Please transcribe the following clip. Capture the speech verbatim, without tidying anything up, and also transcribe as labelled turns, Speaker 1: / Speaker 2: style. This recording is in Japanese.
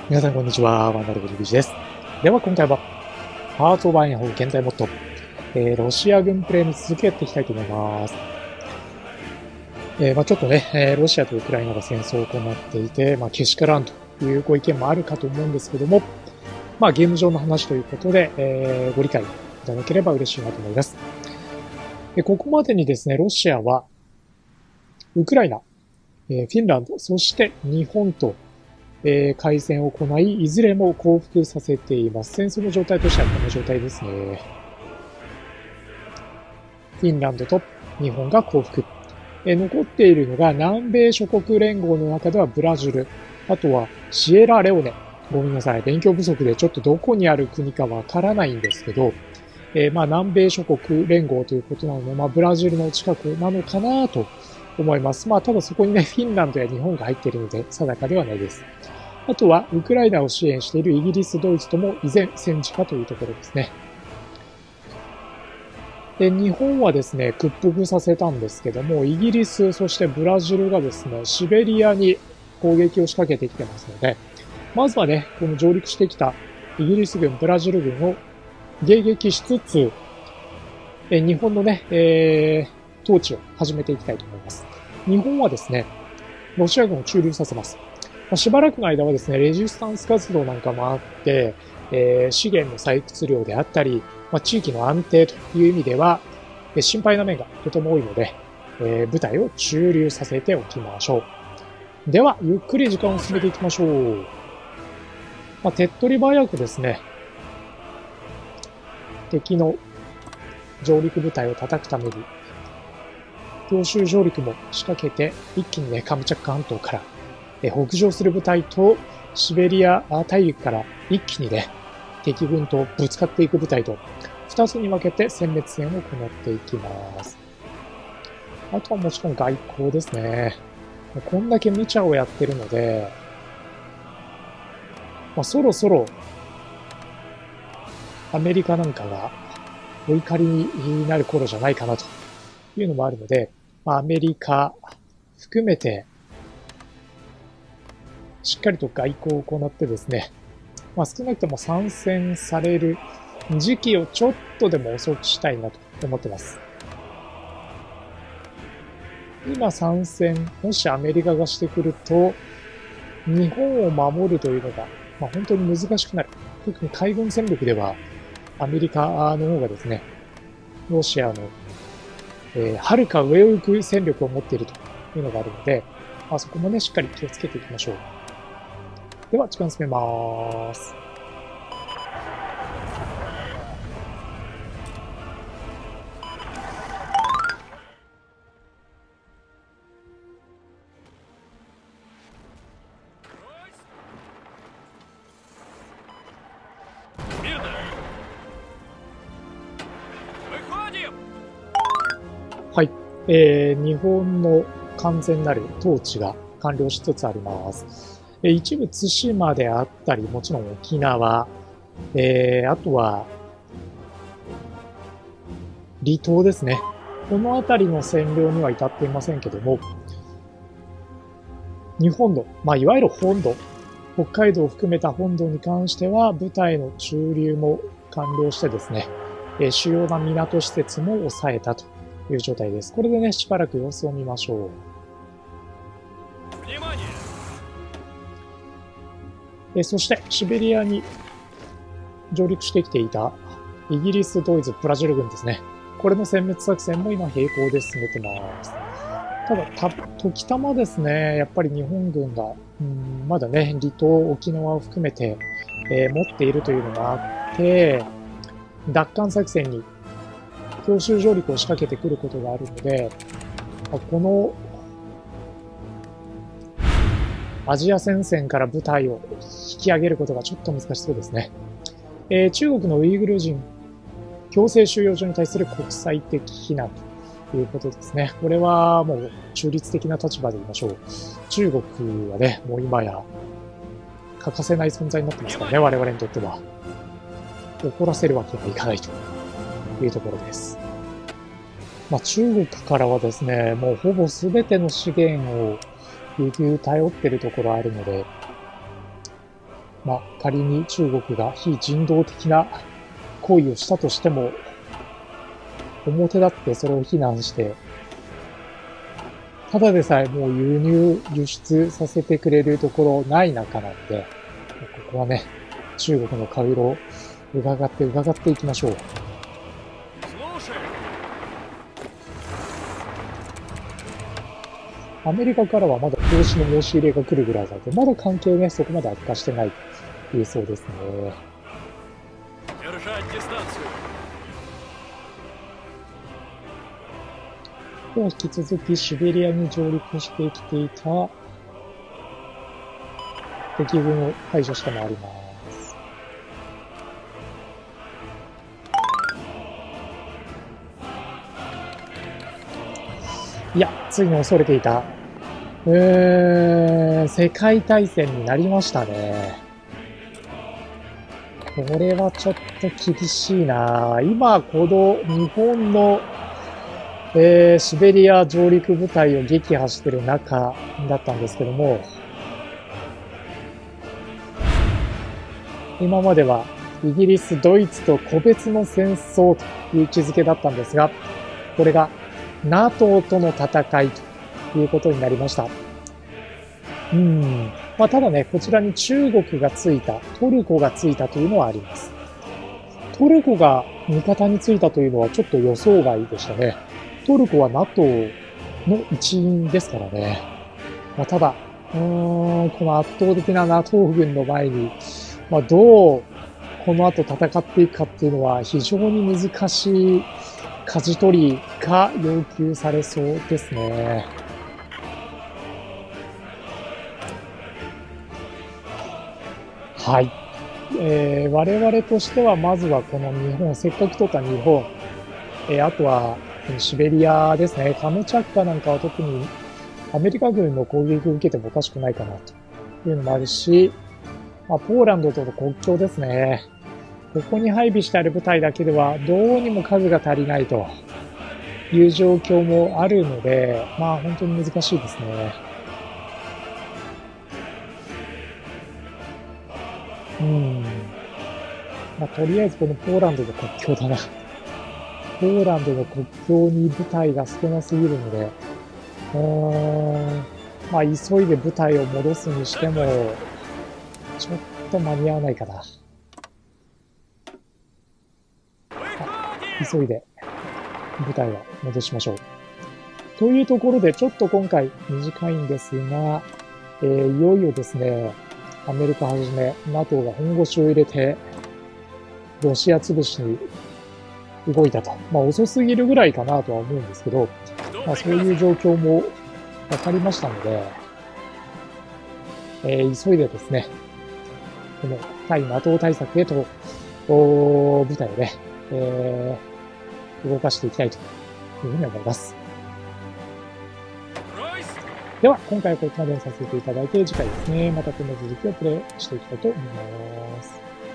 Speaker 1: 皆さんこんにちは、ワンダルブリビジです。では今回は、ハーツオブアイアンホー現在モッド、えー、ロシア軍プレイの続きをやっていきたいと思います。えー、まあちょっとね、えー、ロシアとウクライナが戦争を行っていて、まあけしからんというご意見もあるかと思うんですけども、まあゲーム上の話ということで、えー、ご理解いただければ嬉しいなと思います。でここまでにですね、ロシアは、ウクライナ、えー、フィンランド、そして日本と、えー、開戦を行い、いずれも降伏させています。戦争の状態としてはこの状態ですね。フィンランドと日本が降伏。えー、残っているのが南米諸国連合の中ではブラジル、あとはシエラレオネ。ごめんなさい。勉強不足でちょっとどこにある国かわからないんですけど、えー、まあ南米諸国連合ということなので、まあブラジルの近くなのかなと思います。まあただそこにね、フィンランドや日本が入っているので定かではないです。あとは、ウクライナを支援しているイギリス、ドイツとも依然戦時下というところですね。で、日本はですね、屈服させたんですけども、イギリス、そしてブラジルがですね、シベリアに攻撃を仕掛けてきてますので、まずはね、この上陸してきたイギリス軍、ブラジル軍を迎撃しつつ、え日本のね、えー、統治を始めていきたいと思います。日本はですね、ロシア軍を駐留させます。しばらくの間はですね、レジスタンス活動なんかもあって、えー、資源の採掘量であったり、まあ、地域の安定という意味では、えー、心配な面がとても多いので、えー、部隊を駐留させておきましょう。では、ゆっくり時間を進めていきましょう。まあ、手っ取り早くですね、敵の上陸部隊を叩くために、強襲上陸も仕掛けて、一気にね、カムチャック半島から北上する部隊とシベリア大陸から一気にね、敵軍とぶつかっていく部隊と二つに分けて殲滅戦を行っていきます。あとはもちろん外交ですね。こんだけ無茶をやってるので、まあ、そろそろアメリカなんかがお怒りになる頃じゃないかなというのもあるので、まあ、アメリカ含めてしっかりと外交を行ってですね、まあ、少なくとも参戦される時期をちょっとでも遅くしたいなと思ってます。今参戦、もしアメリカがしてくると、日本を守るというのが、まあ、本当に難しくなる。特に海軍戦力では、アメリカの方がですね、ロシアの、えー、遥か上を行く戦力を持っているというのがあるので、まあ、そこもね、しっかり気をつけていきましょう。では、時間進めます。はい、えー、日本の完全なる統治が完了しつつあります。一部対馬であったり、もちろん沖縄、えー、あとは離島ですね。この辺りの占領には至っていませんけども、日本の、まあ、いわゆる本土、北海道を含めた本土に関しては、部隊の駐留も完了してですね、えー、主要な港施設も抑えたという状態です。これでね、しばらく様子を見ましょう。えそして、シベリアに上陸してきていたイギリス、ドイツ、ブラジル軍ですね。これの殲滅作戦も今並行で進めてます。ただ、た、時たまですね、やっぱり日本軍が、うん、まだね、離島、沖縄を含めて、えー、持っているというのがあって、奪還作戦に強襲上陸を仕掛けてくることがあるので、このアジア戦線から部隊を引き上げることがちょっと難しそうですね。えー、中国のウイグル人強制収容所に対する国際的非難ということですね。これはもう中立的な立場で言いましょう。中国はね、もう今や欠かせない存在になってますからね、我々にとっては。怒らせるわけにはいかないというところです。まあ、中国からはですね、もうほぼ全ての資源を輸入頼ってるところあるので、 まあ、仮に中国が非人道的な行為をしたとしても、表立ってそれを非難して、ただでさえもう輸入、輸出させてくれるところない中なんで、ここはね、中国の顔色を伺って伺っていきましょう。アメリカからはまだ投資の申し入れが来るぐらいなので、まだ関係ね、そこまで悪化してないと言えそうですね。では引き続きシベリアに上陸してきていた敵軍を排除してまいります。いや、ついに恐れていた。うーん、世界大戦になりましたね。これはちょっと厳しいな。今、この日本の、えー、シベリア上陸部隊を撃破している中だったんですけども、今まではイギリス、ドイツと個別の戦争という位置づけだったんですが、これが NATO との戦いということになりました。うん。まあ、ただね、こちらに中国がついた、トルコがついたというのはあります。トルコが味方についたというのはちょっと予想外でしたね。トルコは NATO の一員ですからね。まあ、ただ、うーん、この圧倒的な NATO 軍の前に、まあ、どうこの後戦っていくかっていうのは非常に難しい舵取りが要求されそうですね。はい。えー、我々としてはまずはこの日本、せっかく取った日本、えー、あとはシベリアですね。カムチャッカなんかは特にアメリカ軍の攻撃を受けてもおかしくないかなというのもあるし、まあ、ポーランドとの国境ですね。ここに配備してある部隊だけではどうにも数が足りないという状況もあるので、まあ本当に難しいですね。うん。まあとりあえずこのポーランドの国境だな。ポーランドの国境に部隊が少なすぎるので、うーん、まあ急いで部隊を戻すにしても、ちょっと間に合わないかな。急いで部隊は戻しましょう。というところで、ちょっと今回短いんですが、えー、いよいよですね、アメリカはじめ NATO が本腰を入れて、ロシア潰しに動いたと。まあ遅すぎるぐらいかなとは思うんですけど、まあそういう状況も分かりましたので、えー、急いでですね、この対 NATO 対策へと、部隊をね、えー、動かしていきたいというふうに思います。では、今回はここまでにさせていただいて、次回ですね、またこの続きをプレイしていきたいと思います。